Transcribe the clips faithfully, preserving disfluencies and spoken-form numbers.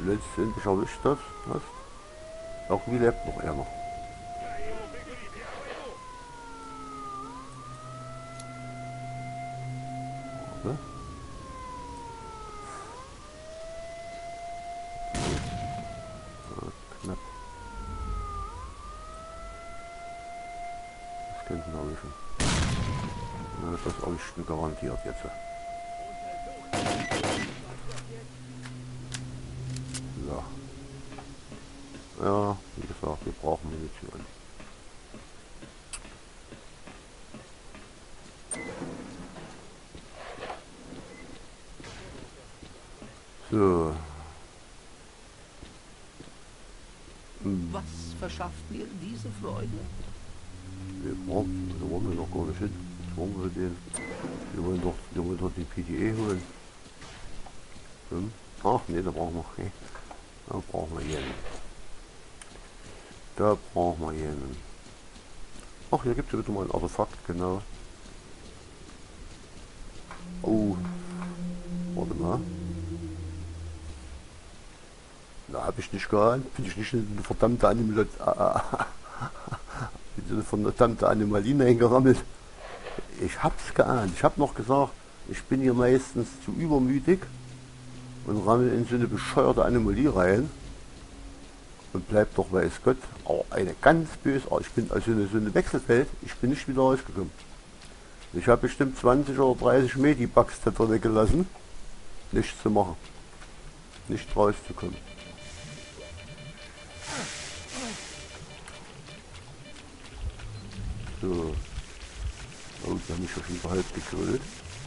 letztendlich erwischt das. Das. Irgendwie lebt noch einer. Warte. Ja, knapp. Das könnten wir erwischen. Ja, das erwischt garantiert jetzt. So. Ja, wie gesagt, wir brauchen Munition. So. Was verschafft mir diese Freude? Wir brauchen, da wollen wir noch gar nicht hin. Jetzt wollen wir den. Wir wollen doch, wir wollen doch den P D E holen. Hm? Ach nee, da brauchen wir. Okay. Da brauchen wir jenen. Da brauchen wir jenen. Ach, hier gibt es ja wieder mal ein Artefakt, genau. Oh. Warte mal. Da habe ich nicht geahnt. Bin ich nicht in eine verdammte Animal eine verdammte Animaline eingerammelt. Ich hab's geahnt. Ich habe noch gesagt, ich bin hier meistens zu übermütig und rammel in so eine bescheuerte Anomalie rein. Und bleibt doch weiß Gott, aber eine ganz böse, ich bin also eine, so eine Wechselfeld, ich bin nicht wieder rausgekommen. Ich habe bestimmt zwanzig oder dreißig Medibugs da drin gelassen, nichts zu machen, nicht rauszukommen. So, oh, die haben mich schon wieder halb gegrillt.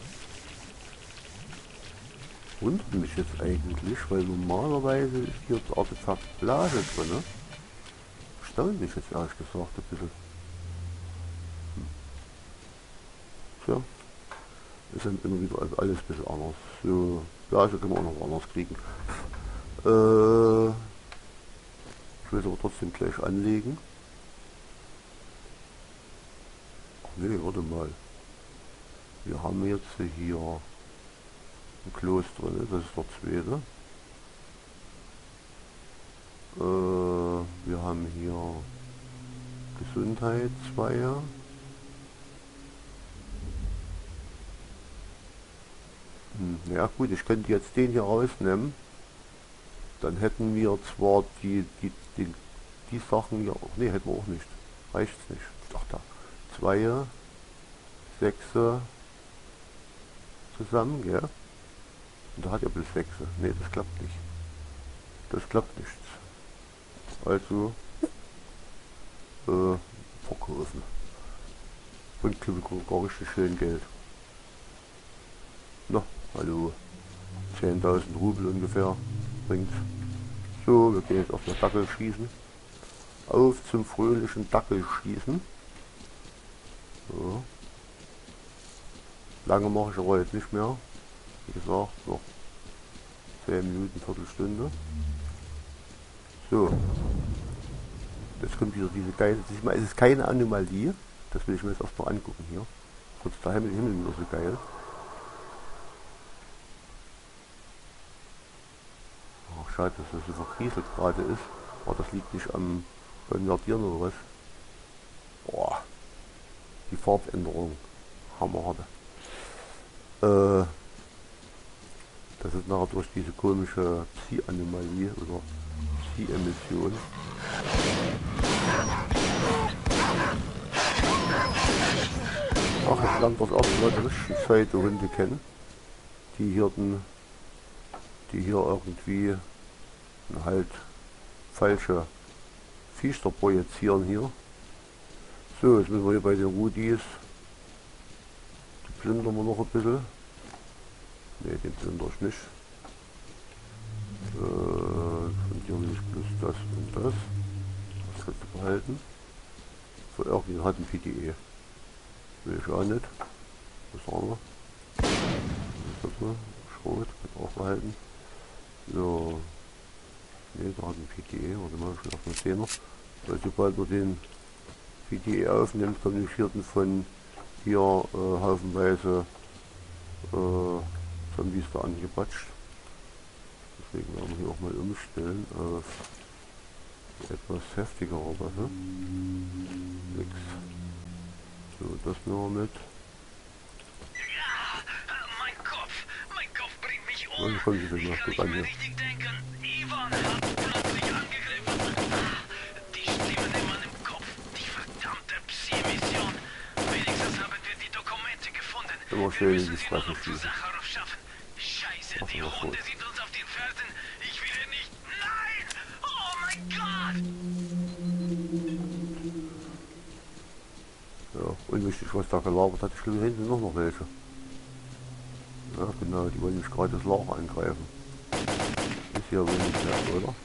Wundert mich jetzt eigentlich, weil normalerweise ist hier das Artefakt Blase drin. Ne? Erstaunt mich jetzt ehrlich gesagt ein bisschen. Hm. Tja, ist dann immer wieder alles ein bisschen anders. So, Blase können wir auch noch anders kriegen. Äh, ich will es aber trotzdem gleich anlegen. Ach nee, warte mal. Wir haben jetzt hier ein Kloß drin, das ist der zweite. Äh, wir haben hier Gesundheit Zweier. Hm, ja gut, ich könnte jetzt den hier rausnehmen. Dann hätten wir zwar die, die, die, die Sachen hier auch, ne, hätten wir auch nicht. Reicht's nicht. Ach da. Zweier, Sechser zusammen, ja. Und da hat er bis Sechser. Ne, das klappt nicht. Das klappt nicht. Also äh, verkaufen. Und gar richtig schön Geld. Na, hallo. zehntausend Rubel ungefähr bringt. So, wir gehen jetzt auf den Dackel schießen. Auf zum fröhlichen Dackel schießen. So. Lange mache ich aber jetzt nicht mehr. Wie gesagt, noch zehn Minuten, Viertelstunde. So. Jetzt kommt wieder diese geile, es ist keine Anomalie, das will ich mir jetzt erstmal angucken hier. Kurz der Himmel, Himmel wieder so geil. Ach schade, dass das so verkrieselt gerade ist. Aber das liegt nicht am Konvertieren oder was. Boah. Die Farbänderung. Hammerharte. Äh, das ist nachher durch diese komische Psi-Anomalie oder Psi-Emission. Ach, jetzt lernt das erste Mal die richtigen zweite Hunde kennen, die hier, den, die hier irgendwie halt falsche Viecher projizieren hier. So, jetzt müssen wir hier bei den Rudis, die plündern wir noch ein bisschen. Ne, den plündere ich nicht. Äh, von dir will ich bloß das und das. Das kannst du behalten. Für irgendwie hat ein P D E. Will ich auch nicht. Was haben wir? Was ist das mal? Schrot, kann auch behalten. So. Ne, da hat ein P D E. Warte mal, ich will auf den Zehner. Weil sobald man den P D E aufnimmt, kommen die vierten von hier äh, haufenweise äh, Zombies da angepatscht. Deswegen werden wir hier auch mal umstellen auf etwas heftigere Waffe. Nix. So, das nehmen wir mit. Ja, mein Kopf, mein Kopf bringt mich um. Und kommen Sie gleich Ich noch kann gut nicht an mehr hier. richtig denken. Ivan hat plötzlich angegriffen. Die Stimmen in meinem Kopf, die verdammte Psi-Mission. Wenigstens haben wir die Dokumente gefunden. Immer Wir schön in müssen die sie nur Fresse noch zu schießen. Sacharow schaffen. Scheiße, Ach, die das war Hunde gut. sind uns auf den Fersen. Ich will hier nicht. Nein! Oh mein Gott! Ja, unwichtig, was da gelabert hat. Ich glaube, hinten sind noch, noch welche. Ja, genau, die wollen nämlich gerade das Lager angreifen. Ist ja wohl nicht mehr, oder?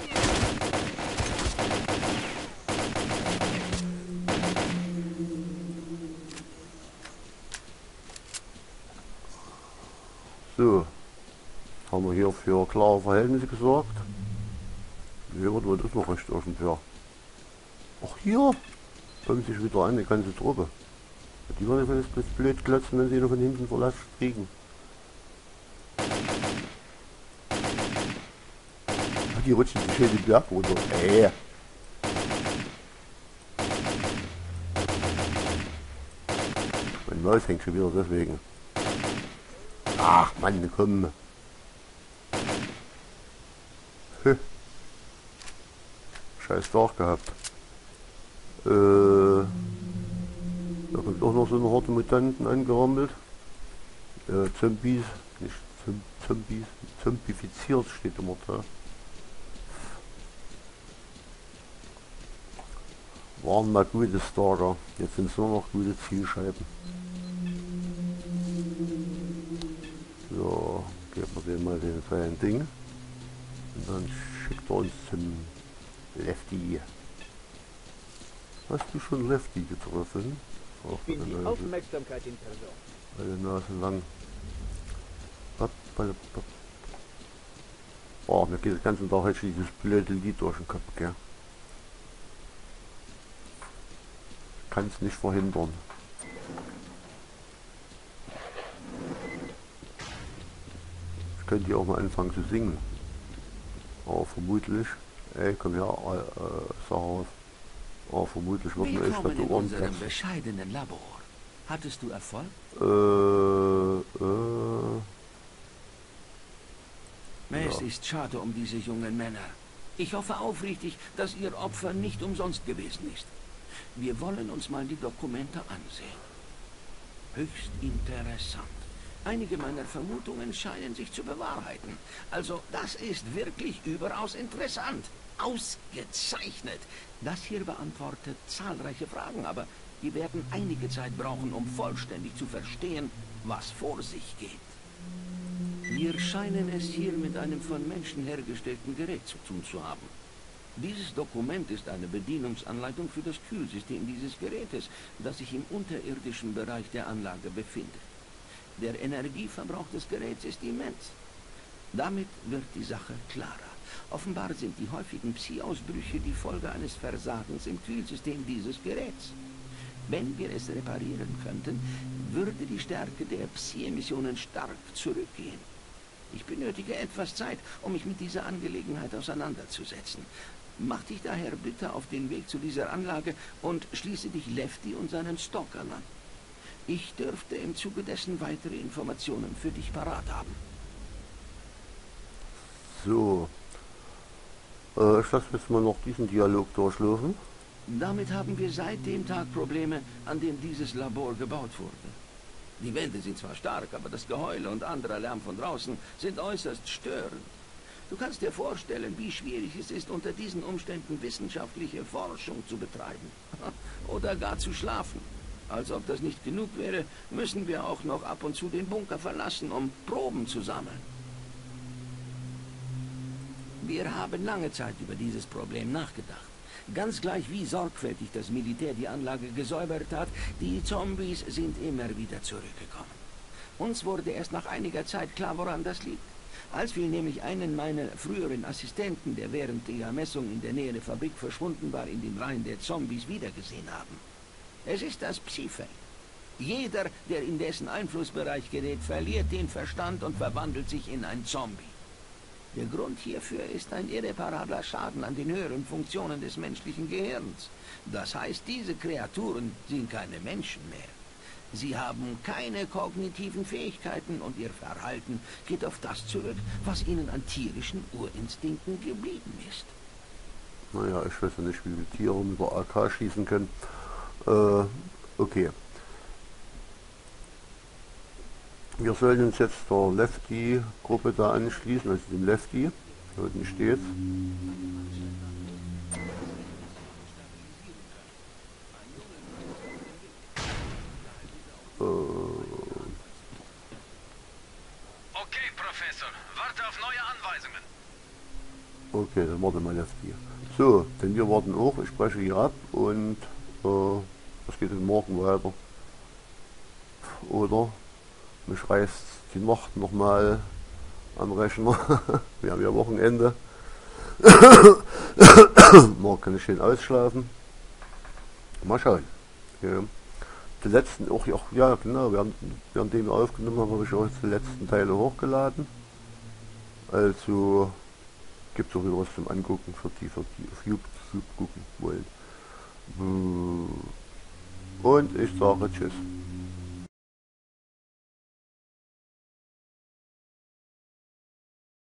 So, haben wir hier für klare Verhältnisse gesorgt. Hier wird wohl das noch recht irgendwie. Ach, hier kommt sich wieder an, die ganze Truppe. Die werden jetzt blöd klotzen, wenn sie noch von hinten Verlass kriegen. Ach, die rutschen sich hier den Berg runter. Äh. Mein Maus hängt schon wieder deswegen. Ach Mann, komm. Hö. Scheiß Tag gehabt. Äh, da kommt auch noch so eine Horde Mutanten angerammelt. Äh, Zombies, nicht Zom Zombies, zombifiziert steht immer da. Waren mal gute Starter, jetzt sind es nur noch gute Zielscheiben. So, geben wir dem mal den kleinen Ding. Und dann schickt er uns zum Lefty. Hast du schon Lefty getroffen? Auch Ich bin die Nase, Aufmerksamkeit in Person. meine Nase lang. Bap, bap, bap. Oh, mir geht den ganzen Tag jetzt dieses blöde Lied durch den Kopf, gell? Kann es nicht verhindern. Ich könnte hier auch mal anfangen zu singen. Aber vermutlich, ey, komm her, äh, äh, Sarah, aber vermutlich wird mir echt Willkommen die in Ohren unserem platzen. bescheidenen Labor. Hattest du Erfolg? Äh, äh, Es Ja. ist schade um diese jungen Männer. Ich hoffe aufrichtig, dass ihr Opfer nicht umsonst gewesen ist. Wir wollen uns mal die Dokumente ansehen. Höchst interessant. Einige meiner Vermutungen scheinen sich zu bewahrheiten. Also, das ist wirklich überaus interessant. Ausgezeichnet. Das hier beantwortet zahlreiche Fragen, aber wir werden einige Zeit brauchen, um vollständig zu verstehen, was vor sich geht. Wir scheinen es hier mit einem von Menschen hergestellten Gerät zu tun zu haben. Dieses Dokument ist eine Bedienungsanleitung für das Kühlsystem dieses Gerätes, das sich im unterirdischen Bereich der Anlage befindet. Der Energieverbrauch des Geräts ist immens. Damit wird die Sache klarer. Offenbar sind die häufigen Psi-Ausbrüche die Folge eines Versagens im Kühlsystem dieses Geräts. Wenn wir es reparieren könnten, würde die Stärke der Psi-Emissionen stark zurückgehen. Ich benötige etwas Zeit, um mich mit dieser Angelegenheit auseinanderzusetzen. Mach dich daher bitte auf den Weg zu dieser Anlage und schließe dich Lefty und seinen Stalkern an. Ich dürfte im Zuge dessen weitere Informationen für dich parat haben. so. Äh, ich lasse jetzt mal noch diesen Dialog durchlaufen. Damit haben wir seit dem Tag Probleme, an dem dieses Labor gebaut wurde. Die Wände sind zwar stark, aber das Geheule und anderer Lärm von draußen sind äußerst störend. Du kannst dir vorstellen, wie schwierig es ist, unter diesen Umständen wissenschaftliche Forschung zu betreiben. Oder gar zu schlafen. Als ob das nicht genug wäre, müssen wir auch noch ab und zu den Bunker verlassen, um Proben zu sammeln. Wir haben lange Zeit über dieses Problem nachgedacht. Ganz gleich wie sorgfältig das Militär die Anlage gesäubert hat, die Zombies sind immer wieder zurückgekommen. Uns wurde erst nach einiger Zeit klar, woran das liegt. Als wir nämlich einen meiner früheren Assistenten, der während der Messung in der Nähe der Fabrik verschwunden war, in den Reihen der Zombies wiedergesehen haben. Es ist das Psi-Feld. Jeder, der in dessen Einflussbereich gerät, verliert den Verstand und verwandelt sich in ein Zombie. Der Grund hierfür ist ein irreparabler Schaden an den höheren Funktionen des menschlichen Gehirns. Das heißt, diese Kreaturen sind keine Menschen mehr. Sie haben keine kognitiven Fähigkeiten und ihr Verhalten geht auf das zurück, was ihnen an tierischen Urinstinkten geblieben ist. Naja, ich weiß ja nicht, wie die Tiere mit der A K schießen können. Äh, okay. Wir sollen uns jetzt der Lefty-Gruppe da anschließen, also dem Lefty. Hier unten steht. Okay, Professor. Warte auf neue Anweisungen. Okay, dann warte mal Lefty. So, denn wir warten auch. Ich spreche hier ab und äh, das geht dann morgen weiter. Oder mich reißt die Nacht nochmal am Rechner. Wir haben ja Wochenende. Morgen kann ich schön ausschlafen. Mal schauen. Ja. Die letzten auch, auch ja genau, während, währenddem wir aufgenommen haben, habe ich auch jetzt die letzten Teile hochgeladen. Also gibt es auch wieder was zum Angucken für die, für die auf YouTube gucken wollen. Und ich sage Tschüss.